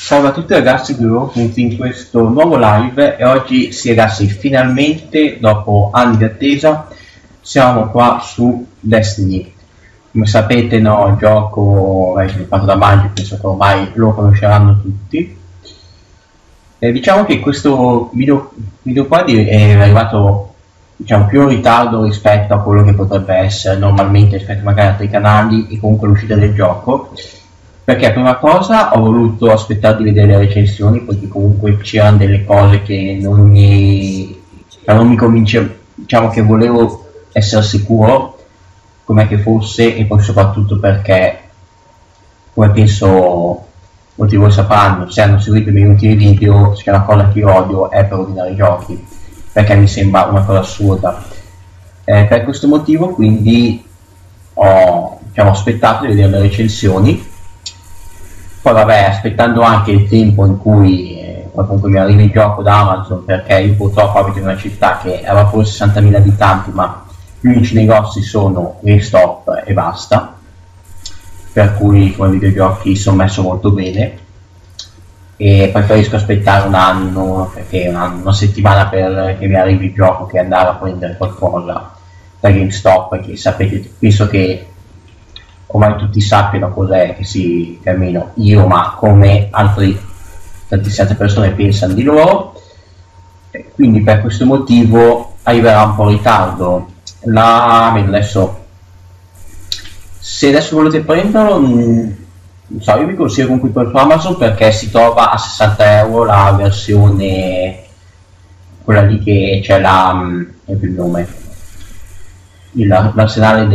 Salve a tutti ragazzi, qui benvenuti in questo nuovo live e oggi sì ragazzi, finalmente dopo anni di attesa siamo qua su Destiny. Come sapete no, il gioco è sviluppato da Bungie, penso che ormai lo conosceranno tutti. Diciamo che questo video qua è arrivato diciamo più in ritardo rispetto a quello che potrebbe essere normalmente rispetto magari a altri canali e comunque l'uscita del gioco, perché prima cosa ho voluto aspettare di vedere le recensioni, perché comunque c'erano delle cose che non mi convincevano, diciamo che volevo essere sicuro com'è che fosse, e poi soprattutto perché, come penso molti di voi sapranno, se hanno seguito i miei ultimi video, se c'è una cosa che io odio è per ordinare i giochi, perché mi sembra una cosa assurda. Per questo motivo quindi ho aspettato di vedere le recensioni. Poi vabbè, aspettando anche il tempo in cui comunque mi arrivi il gioco da Amazon, perché io purtroppo abito in una città che aveva pure 60.000 abitanti, ma gli unici negozi sono GameStop e basta, per cui come videogiochi sono messo molto bene e preferisco aspettare un anno, perché una settimana per che mi arrivi il gioco, che andare a prendere qualcosa da GameStop, che sapete, penso che ormai tutti sappiano cos'è, che almeno io, ma come tantissime altre persone pensano di loro, quindi per questo motivo arriverà un po' in ritardo. Adesso, se adesso volete prenderlo, non so, io vi consiglio comunque per su Amazon, perché si trova a 60 euro la versione, quella lì che c'è è più il nome, l'arsenale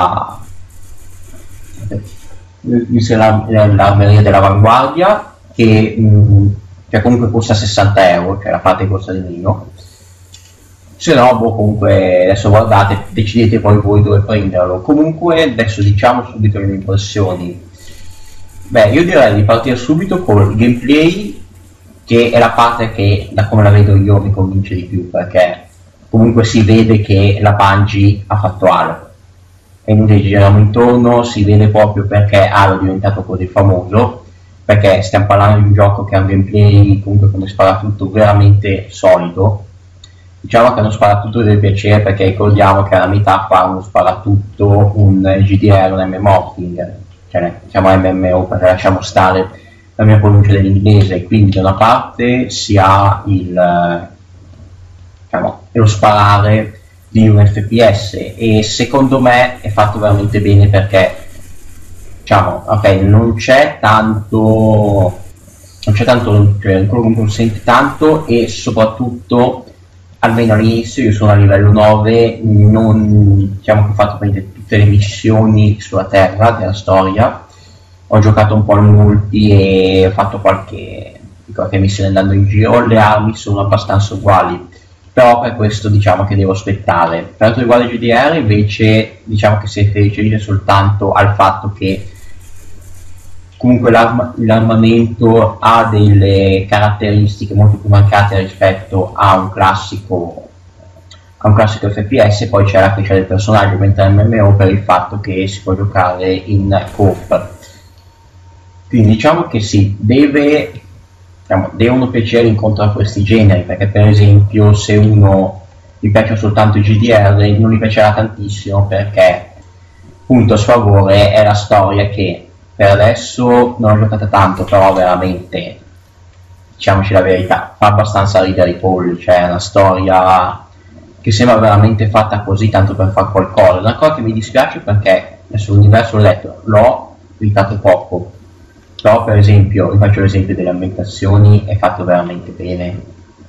l'armeria dell'avanguardia, che comunque costa 60 euro, cioè la parte che costa di meno. Se no, comunque adesso guardate, decidete poi voi dove prenderlo. Comunque adesso diciamo subito le mie impressioni. Beh, io direi di partire subito col gameplay, che è la parte che, da come la vedo io, mi convince di più, perché comunque si vede che la Bungie ha fatto Halo. E noi giriamo intorno, si vede proprio perché Halo è diventato così famoso, perché stiamo parlando di un gioco che ha un gameplay comunque come sparatutto veramente solido. Diciamo che uno sparatutto deve piacere, perché ricordiamo che alla metà fa uno sparatutto, un GDR, un MMORPG, cioè diciamo MMO, perché lasciamo stare la mia pronuncia dell'inglese. Quindi da una parte si ha lo sparare di un FPS, e secondo me è fatto veramente bene, perché non c'è tanto, cioè non sente tanto, e soprattutto almeno all'inizio io sono a livello 9, non che ho fatto tutte le missioni sulla terra della storia, ho giocato un po' al multi e ho fatto qualche missione andando in giro. Le armi sono abbastanza uguali, però per questo che devo aspettare. Per quanto riguarda il GDR invece che si riferisce soltanto al fatto che comunque l'armamento ha delle caratteristiche molto più marcate rispetto a un classico FPS. Poi c'è la crescita del personaggio, mentre MMO, per il fatto che si può giocare in coop. Quindi che sì, devono piacere incontrare questi generi, perché per esempio se uno gli piace soltanto i GDR non gli piacerà tantissimo, perché punto a sfavore è la storia, che per adesso non ho giocata tanto, però veramente, diciamoci la verità, fa abbastanza ridere i polli. Cioè è una storia che sembra veramente fatta così tanto per fare qualcosa. Una cosa che mi dispiace, perché adesso l'universo l'ho visitato poco, però per esempio, vi faccio l'esempio delle ambientazioni, è fatto veramente bene.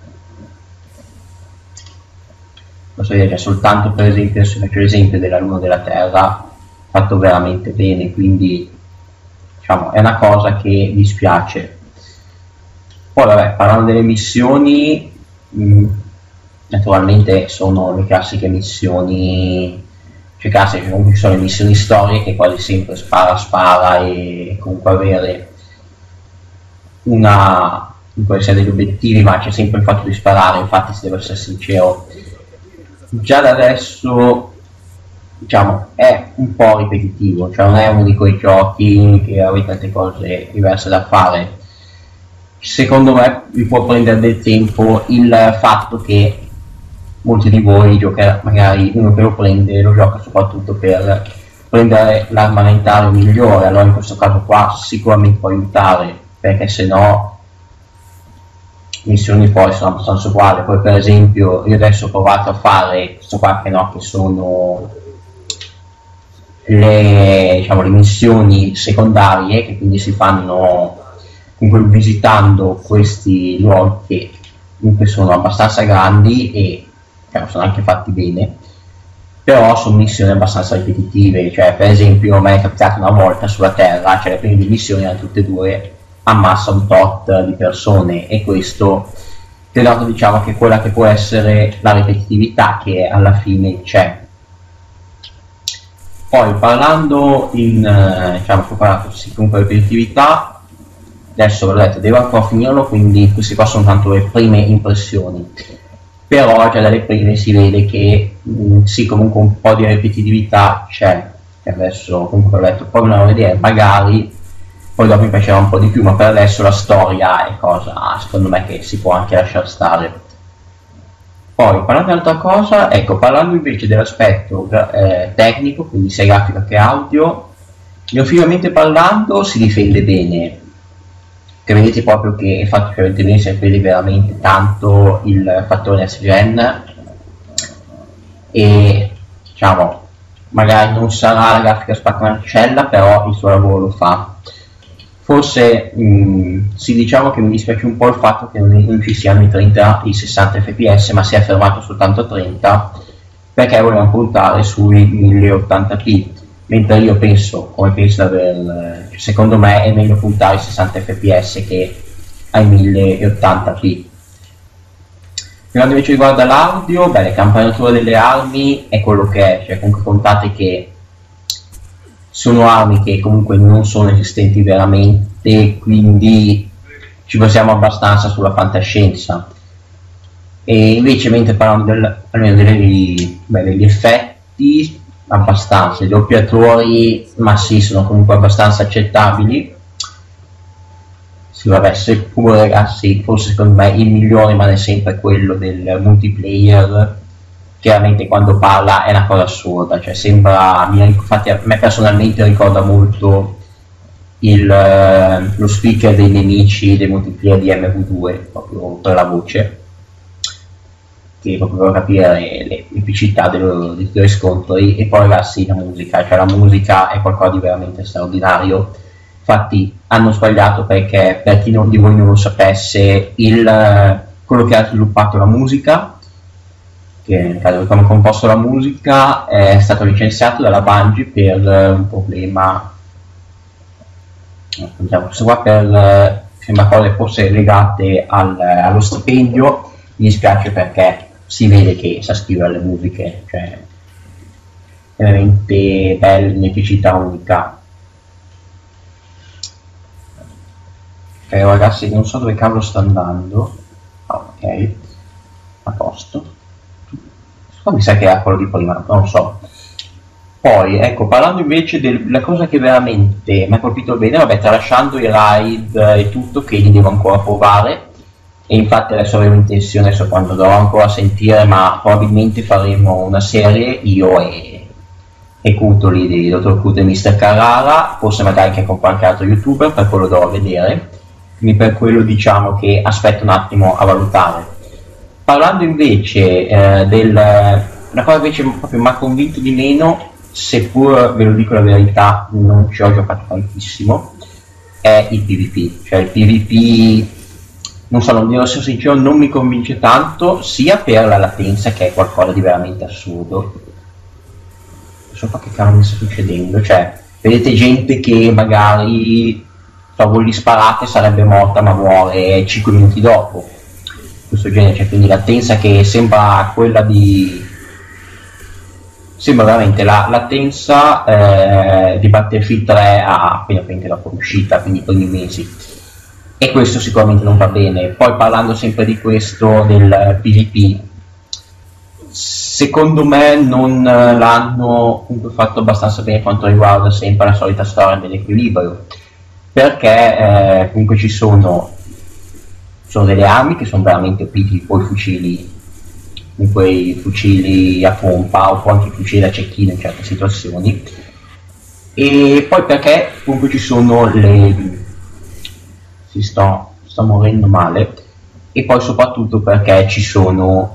Posso dire, soltanto per esempio, se faccio l'esempio della Luna della Terra, fatto veramente bene, quindi è una cosa che dispiace. Poi vabbè, parlando delle missioni, naturalmente sono le classiche missioni, comunque sono le missioni storiche, quasi sempre spara e comunque avere degli obiettivi, ma c'è sempre il fatto di sparare. Infatti, se devo essere sincero, già da adesso è un po' ripetitivo, cioè non è uno di quei giochi che avete tante cose diverse da fare. secondo me vi può prendere del tempo il fatto che molti di voi giocano, magari uno che lo prende lo gioca soprattutto per prendere l'armamentario migliore, allora in questo caso qua sicuramente può aiutare, perché se no missioni poi sono abbastanza uguali. Poi per esempio io adesso ho provato a fare questo qua che no, che sono diciamo, le missioni secondarie, che quindi si fanno comunque visitando questi luoghi che comunque sono abbastanza grandi e sono anche fatti bene, però sono missioni abbastanza ripetitive. Cioè per esempio a me è capitato una volta sulla Terra, cioè le prime due missioni erano tutte e due ammassa un tot di persone, e questo denota, diciamo, che quella che può essere la ripetitività che alla fine c'è. Poi parlando diciamo che ho parlato sì, comunque ripetitività, adesso ve l'ho detto, devo ancora finirlo, quindi queste qua sono tanto le prime impressioni, però già dalle prime si vede che sì, comunque un po' di ripetitività c'è, che adesso comunque ve l'ho detto, poi me la vedere magari, poi dopo mi piacerà un po' di più, ma per adesso la storia è cosa secondo me che si può anche lasciare stare. Poi parlando di un'altra cosa, ecco, parlando invece dell'aspetto tecnico, quindi sia grafica che audio, graficamente parlando si difende bene, che vedete proprio che è fatto veramente bene, si vede veramente tanto il fattore next gen, e diciamo magari non sarà la grafica spaccanacella, però il suo lavoro lo fa. Forse sì, diciamo che mi dispiace un po' il fatto che non ci siano i 60 fps, ma si è fermato soltanto a 30, perché volevamo puntare sui 1080p, mentre io penso, come penso secondo me è meglio puntare ai 60 fps che ai 1080p. Per quanto invece riguarda l'audio, le campanature delle armi è quello che è, cioè comunque contate che sono armi che comunque non sono esistenti veramente, quindi ci basiamo abbastanza sulla fantascienza. E invece mentre parlando almeno degli effetti, abbastanza, i doppiatori, ma sì, sono comunque abbastanza accettabili. Sì, vabbè, seppure ragazzi, forse secondo me il migliore rimane sempre quello del multiplayer. Chiaramente quando parla è una cosa assurda, cioè sembra, infatti a me personalmente ricorda molto lo speaker dei nemici del multiplayer di MV2, proprio per la voce, che proprio per capire l'epicità dei tuoi scontri. E poi ragazzi la musica è qualcosa di veramente straordinario. Infatti hanno sbagliato, perché per chi di voi non lo sapesse, quello che ha sviluppato la musica, che ha composto la musica, è stato licenziato dalla Bungie per un problema, questo qua sembra cose forse legate allo stipendio. Mi dispiace perché si vede che sa scrivere le musiche, cioè è veramente bella, un'epicità unica. Ok ragazzi, non so dove cavolo sta andando. Ok, a posto. Mi sa che era quello di prima, non lo so. Poi ecco, parlando invece della cosa che veramente mi ha colpito bene, vabbè, tralasciando i raid e tutto, che li devo ancora provare, e infatti adesso avevo intenzione, adesso quando dovrò ancora sentire, ma probabilmente faremo una serie io e Cutoli di Dottor Cut e Mr. Carrara, forse magari anche con qualche altro youtuber, per quello dovrò vedere, quindi per quello diciamo che aspetto un attimo a valutare. Parlando invece la cosa invece proprio mi ha convinto di meno, seppur ve lo dico la verità, non ci ho giocato tantissimo, è il PvP. Cioè il PvP, non so, devo essere sincero, non mi convince tanto, sia per la latenza, che è qualcosa di veramente assurdo. Non so che cavolo mi sta succedendo, cioè vedete gente che magari voi gli sparate, sarebbe morta, ma muore 5 minuti dopo, questo genere, cioè, quindi latenza che sembra quella sembra veramente la latenza di Battlefield 3 appena dopo l'uscita, quindi i primi mesi, e questo sicuramente non va bene. Poi parlando sempre di questo del PvP, secondo me non l'hanno comunque fatto abbastanza bene quanto riguarda sempre la solita storia dell'equilibrio, perché comunque ci sono sono delle armi che sono veramente OP, tipo i fucili, in quei fucili a pompa o anche i fucili a cecchino in certe situazioni. E poi perché comunque ci sono le... sto morendo male, e poi soprattutto perché ci sono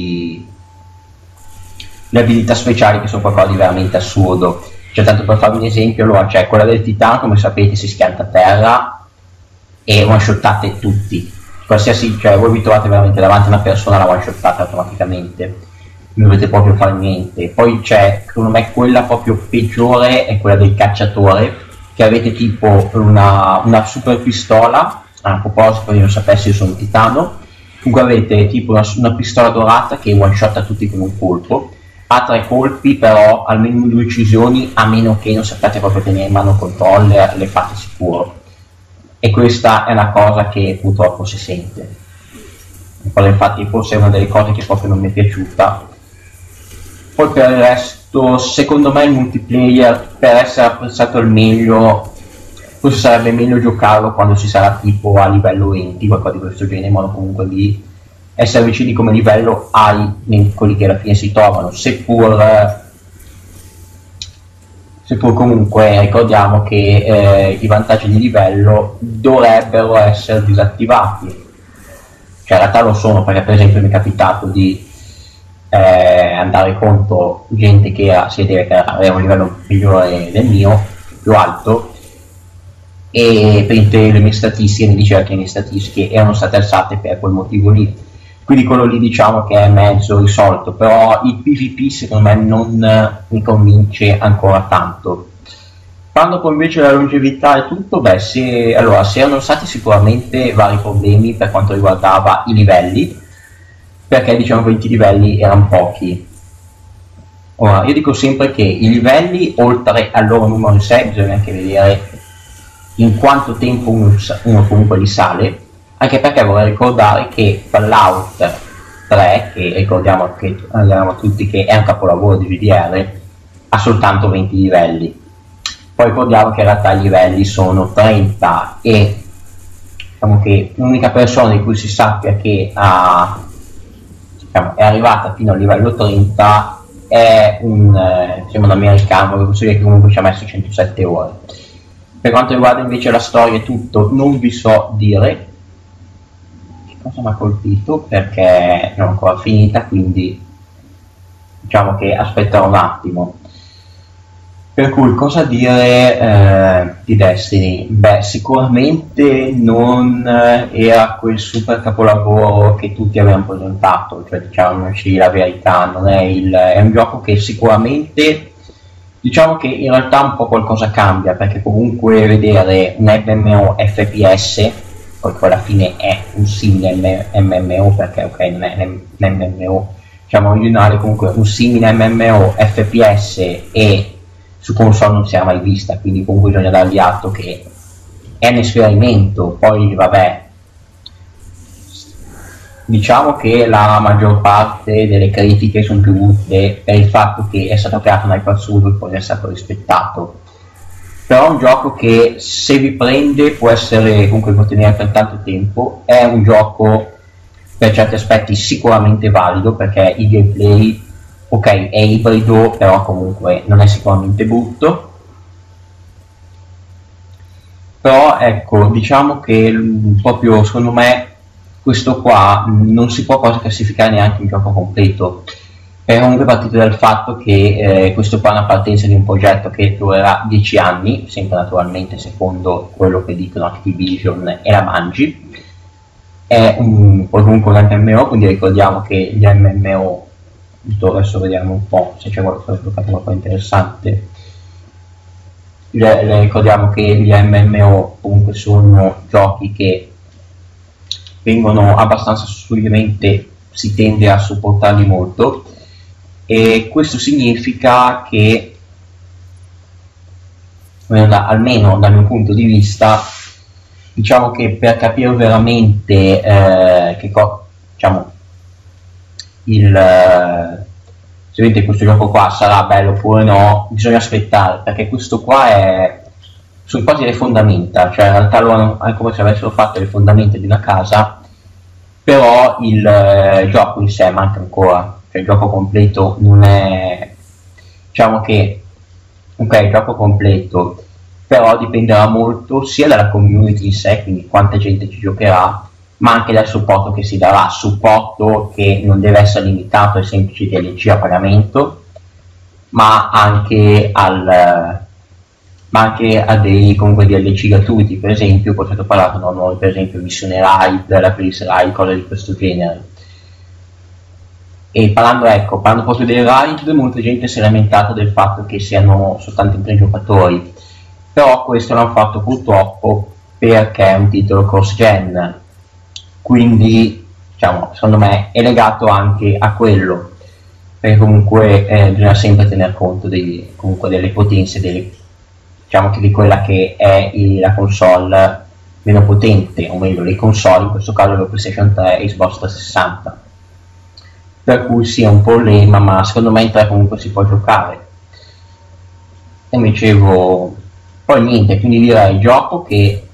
le abilità speciali che sono qualcosa di veramente assurdo. Cioè, tanto per farvi un esempio, allora c'è quella del titano, come sapete si schianta a terra e one-shottate tutti, qualsiasi, cioè voi vi trovate veramente davanti a una persona, la one-shottate automaticamente, non dovete proprio fare niente. Poi c'è, secondo me, quella proprio peggiore è quella del cacciatore, che avete tipo una super pistola. A proposito, io non sapessi, io sono un titano. Comunque avete tipo una pistola dorata che one shot a tutti con un colpo, ha 3 colpi, però almeno 2 uccisioni, a meno che non sappiate proprio tenere in mano il controller, le fate sicuro. E questa è una cosa che purtroppo si sente. Infatti forse è una delle cose che proprio non mi è piaciuta. Poi per il resto, secondo me il multiplayer, per essere apprezzato al meglio, forse sarebbe meglio giocarlo quando si sarà tipo a livello 20, qualcosa di questo genere, in modo comunque di essere vicini come livello ai quelli che alla fine si trovano, seppur comunque ricordiamo che i vantaggi di livello dovrebbero essere disattivati. Cioè in realtà lo sono, perché per esempio mi è capitato di andare contro gente che si vedeva che aveva un livello migliore del mio, più alto, e per le mie statistiche mi diceva che le mie statistiche erano state alzate per quel motivo lì. Quindi quello lì diciamo che è mezzo risolto, però il PvP secondo me non mi convince ancora tanto. Quando poi invece la longevità e tutto, beh, allora, si erano stati sicuramente vari problemi per quanto riguardava i livelli, perché diciamo 20 livelli erano pochi. Ora, io dico sempre che i livelli, oltre al loro numero in sé, bisogna anche vedere in quanto tempo uno comunque li sale, anche perché vorrei ricordare che Fallout 3, che ricordiamo tutti che è un capolavoro di GDR, ha soltanto 20 livelli. Poi ricordiamo che in realtà i livelli sono 30 e diciamo che l'unica persona di cui si sappia che è arrivata fino al livello 30 è un americano, che posso dire che comunque ci ha messo 107 ore. Per quanto riguarda invece la storia e tutto, non vi so dire che cosa mi ha colpito, perché non ho ancora finita, quindi diciamo che aspetterò un attimo. Per cui cosa dire di Destiny? Beh, sicuramente non era quel super capolavoro che tutti avevano presentato, cioè diciamoci la verità, non è è un gioco che sicuramente, diciamo che in realtà un po' qualcosa cambia, perché comunque vedere un MMO FPS, poi alla fine è un simile MMO, perché ok, non è un MMO diciamo originale, comunque un simile MMO FPS e su console non si era mai vista, quindi comunque bisogna dargli atto che è un esperimento. Poi vabbè, diciamo che la maggior parte delle critiche sono piovuute per il fatto che è stato creato un hype assurdo e poi è stato rispettato. Però è un gioco che se vi prende può essere comunque può tenere per tanto tempo, è un gioco per certi aspetti sicuramente valido, perché il gameplay ok è ibrido, però comunque non è sicuramente brutto. Però ecco, diciamo che proprio secondo me questo qua non si può quasi classificare neanche un gioco completo, è comunque partito dal fatto che questo qua è una partenza di un progetto che durerà 10 anni, sempre naturalmente secondo quello che dicono Activision e la Bungie. È comunque un MMO, quindi ricordiamo che gli MMO, adesso vediamo un po' se c'è qualcosa di interessante. Ricordiamo che gli MMO comunque sono giochi che vengono abbastanza sussurramente, si tende a supportarli molto, e questo significa che almeno dal mio punto di vista, diciamo che per capire veramente diciamo se questo gioco qua sarà bello oppure no, bisogna aspettare, perché questo qua sono quasi le fondamenta, cioè in realtà loro è come se avessero fatto le fondamenta di una casa però il gioco in sé manca ancora, cioè il gioco completo non è, diciamo che, ok, il gioco completo, però dipenderà molto sia dalla community in sé, quindi quanta gente ci giocherà, ma anche dal supporto che si darà, supporto che non deve essere limitato ai semplici DLC a pagamento, ma anche a dei comunque DLC gratuiti. Per esempio, poi è stato parlato, no, nuovi, per esempio missione raid, la police raid, cose di questo genere. E parlando proprio dei raid, molta gente si è lamentata del fatto che siano soltanto in 3 giocatori, però questo l'hanno fatto purtroppo perché è un titolo cross-gen, quindi diciamo, secondo me è legato anche a quello, perché comunque bisogna sempre tener conto comunque delle potenze, diciamo che di quella che è la console meno potente, o meglio le console, in questo caso la PlayStation 3 e Xbox 360, per cui sia un problema, ma secondo me in 3 comunque si può giocare. E mi dicevo, poi niente, quindi direi gioco che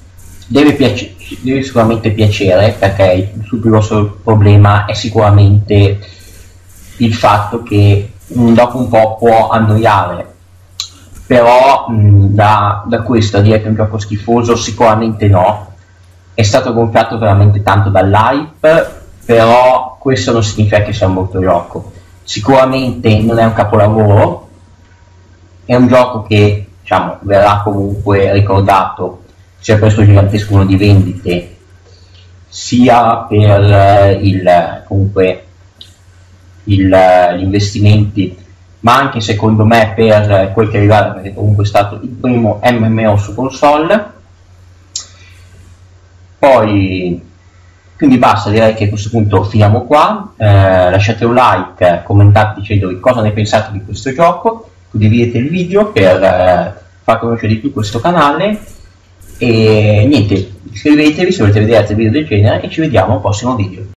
deve sicuramente piacere, perché il suo più grosso problema è sicuramente il fatto che dopo un po' può annoiare, però da questo a dire che è un gioco schifoso sicuramente no, è stato gonfiato veramente tanto dall'hype, però questo non significa che sia un brutto gioco. Sicuramente non è un capolavoro, è un gioco che diciamo verrà comunque ricordato sia per il suo gigantesco numero di vendite, sia per gli investimenti, ma anche secondo me per quel che riguarda, perché comunque è stato il primo MMO su console. Poi quindi basta, direi che a questo punto finiamo qua. Lasciate un like, commentate dicendo cosa ne pensate di questo gioco, condividete il video per far conoscere di più questo canale, e niente, iscrivetevi se volete vedere altri video del genere e ci vediamo al prossimo video.